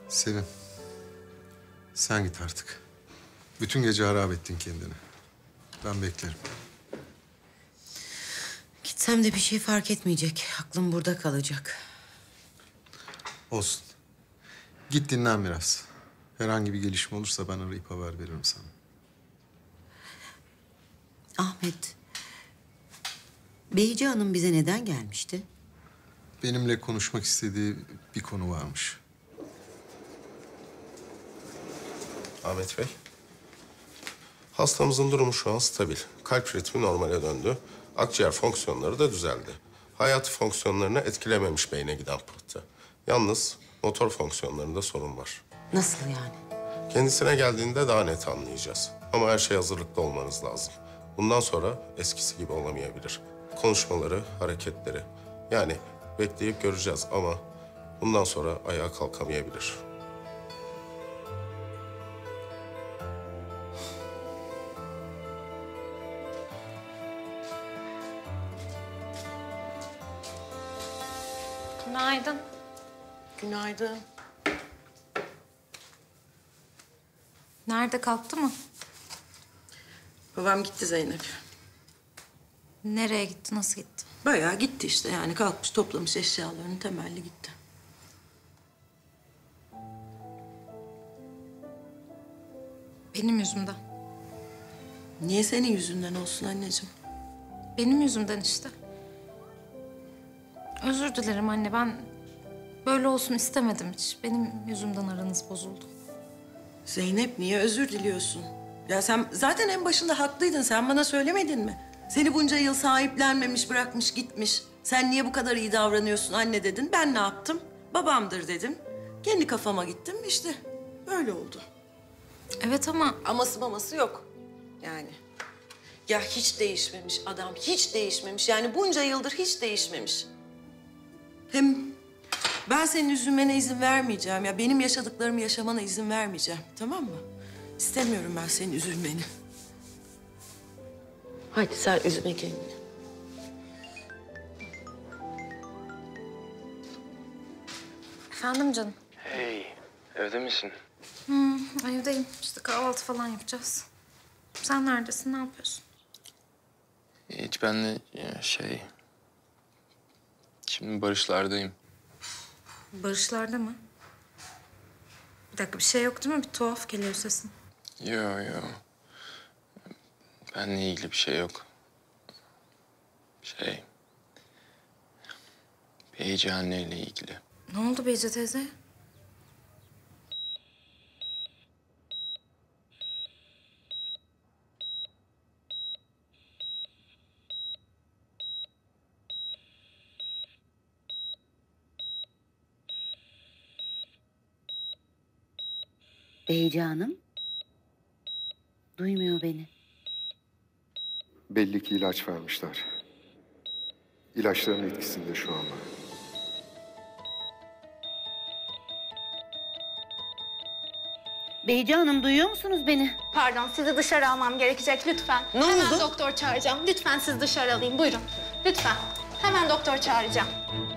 Selin, sen git artık. Bütün gece harap ettin kendini. Ben beklerim. Gitsem de bir şey fark etmeyecek. Aklım burada kalacak. Olsun. Git dinlen biraz. Herhangi bir gelişme olursa ben arayıp haber veririm sana. Ahmet, Beyci Hanım bize neden gelmişti? Benimle konuşmak istediği bir konu varmış. Ahmet Bey. Hastamızın durumu şu an stabil. Kalp ritmi normale döndü. Akciğer fonksiyonları da düzeldi. Hayati fonksiyonlarını etkilememiş beyne giden pıhtı. Yalnız motor fonksiyonlarında sorun var. Nasıl yani? Kendisine geldiğinde daha net anlayacağız. Ama her şey hazırlıklı olmanız lazım. Bundan sonra eskisi gibi olamayabilir. Konuşmaları, hareketleri. Yani bekleyip göreceğiz ama bundan sonra ayağa kalkamayabilir. Günaydın. Günaydın. Nerede, kalktı mı? Babam gitti Zeynep. Nereye gitti, nasıl gitti? Bayağı gitti işte yani kalkmış toplamış eşyalarını temelli gitti. Benim yüzümden. Niye senin yüzünden olsun anneciğim? Benim yüzümden işte. Özür dilerim anne, ben böyle olsun istemedim hiç. Benim yüzümden aranız bozuldu. Zeynep niye özür diliyorsun? Ya sen zaten en başında haklıydın, sen bana söylemedin mi? Seni bunca yıl sahiplenmemiş, bırakmış gitmiş. Sen niye bu kadar iyi davranıyorsun anne dedin. Ben ne yaptım? Babamdır dedim. Kendi kafama gittim işte. Böyle oldu. Evet ama Aması maması yok yani. Ya hiç değişmemiş adam, hiç değişmemiş. Yani bunca yıldır hiç değişmemiş. Hem ben senin üzülmene izin vermeyeceğim. Ya benim yaşadıklarımı yaşamana izin vermeyeceğim. Tamam mı? İstemiyorum ben senin üzülmeni. Hadi sen üzme kendini. efendim canım. Hey, evde misin? Evdeyim. İşte kahvaltı falan yapacağız. Sen neredesin, ne yapıyorsun? Hiç ben de Şimdi Barış'lardayım. Barışlarda mı? Bir dakika, bir şey yok değil mi? Bir tuhaf geliyor sesin. Yo. Benle ilgili bir şey yok. Beyci anneyle ilgili. Ne oldu Beyce teyze? Beyci Hanım? Duymuyor beni. Belli ki ilaç vermişler. İlaçların etkisinde şu anda. Beyci Hanım, duyuyor musunuz beni? Pardon, sizi dışarı almam gerekecek lütfen. Ne Hemen oldu? doktor çağıracağım. Lütfen sizi dışarı alayım. Buyurun. Lütfen. Hemen doktor çağıracağım.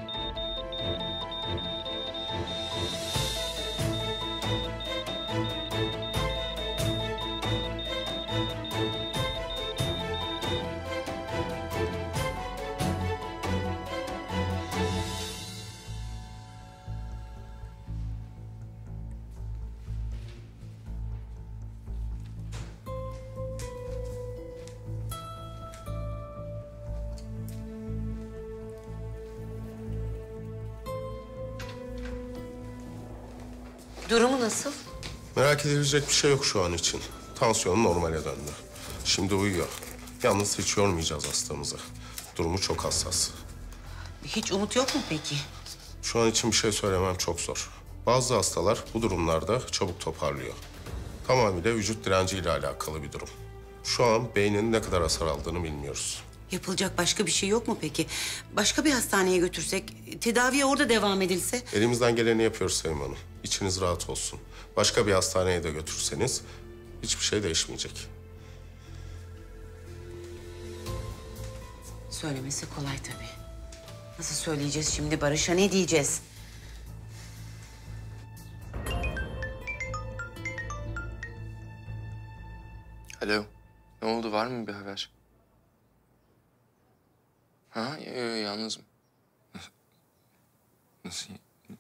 Durumu nasıl? Merak edilecek bir şey yok şu an için. Tansiyonu normale döndü. Şimdi uyuyor. Yalnız hiç yormayacağız hastamızı. Durumu çok hassas. Hiç umut yok mu peki? Şu an için bir şey söylemem çok zor. Bazı hastalar bu durumlarda çabuk toparlıyor. Tamamıyla vücut direnciyle alakalı bir durum. Şu an beynin ne kadar hasar aldığını bilmiyoruz. Yapılacak başka bir şey yok mu peki? Başka bir hastaneye götürsek, tedaviye orada devam edilse? Elimizden geleni yapıyoruz Sevim Hanım. İçiniz rahat olsun. Başka bir hastaneye de götürseniz hiçbir şey değişmeyecek. Söylemesi kolay tabii. Nasıl söyleyeceğiz şimdi Barış'a, ne diyeceğiz? Alo. Ne oldu? Var mı bir haber? Ha? Yalnızım. Nasıl?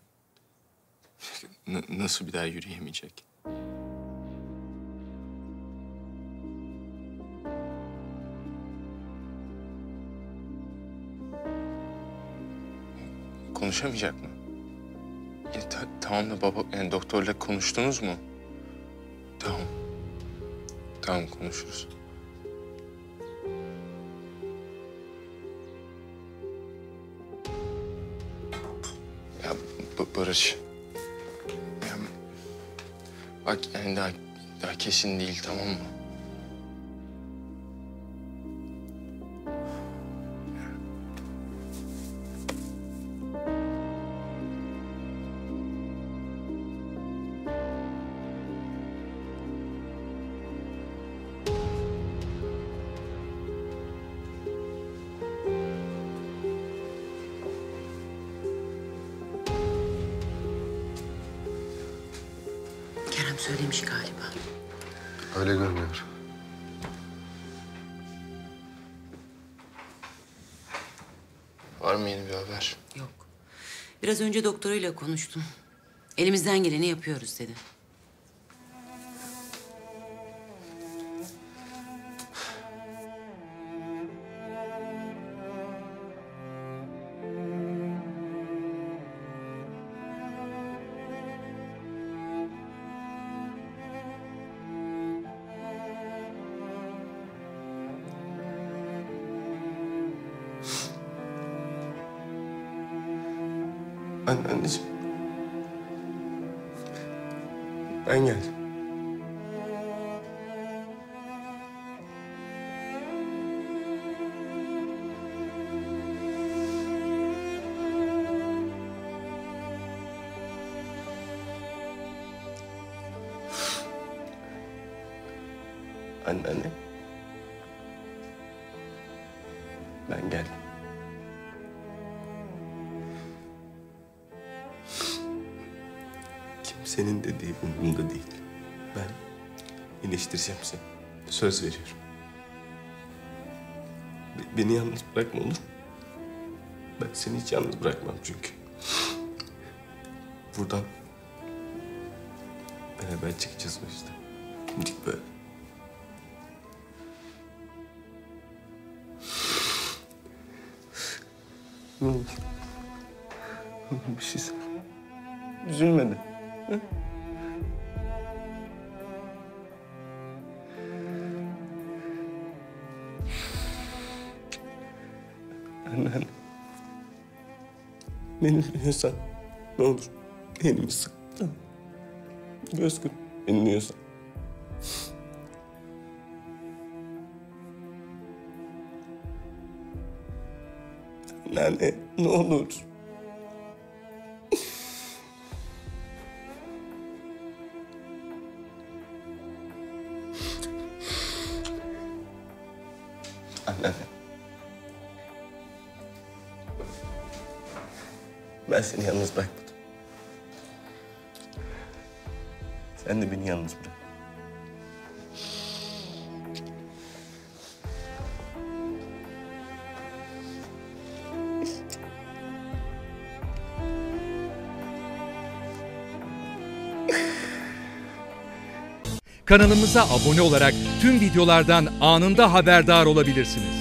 Nasıl bir daha yürüyemeyecek? Konuşamayacak mı? Tamam da baba, yani doktorla konuştunuz mu? Tamam. Tamam, konuşuruz. Ya Barış. Ya, bak yani daha kesin değil, tamam mı? Kerem söylemiş galiba. Öyle görünüyor. Var mı yeni bir haber? Yok. Biraz önce doktoruyla konuştum. Elimizden geleni yapıyoruz dedi. Anneciğim. Ben geldim. Anne. Ben geldim. Kimsenin dediği umurumda değil. Ben iyileştireceğim seni. Söz veriyorum. Beni yalnız bırakma, olur mu? Ben seni hiç yalnız bırakmam çünkü. Buradan beraber çıkacağız o yüzden. Dimdik böyle. Ne olur. Bir şey söyle. Üzülme de. Hı? Anne. Beni üzülüyorsan ne olur elimi sık. Tamam. Göz kır beni üzülüyorsan. Anne ne olur. Anne. Ben seni yalnız bırakmadım. Sen de beni yalnız bırak. Kanalımıza abone olarak tüm videolardan anında haberdar olabilirsiniz.